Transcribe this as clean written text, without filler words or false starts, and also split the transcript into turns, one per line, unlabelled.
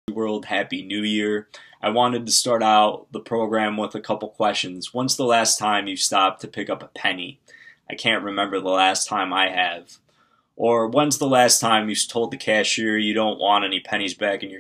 World, Happy New Year. I wanted to start out the program with a couple questions. When's the last time you stopped to pick up a penny? I can't remember the last time I have. Or when's the last time you told the cashier you don't want any pennies back in your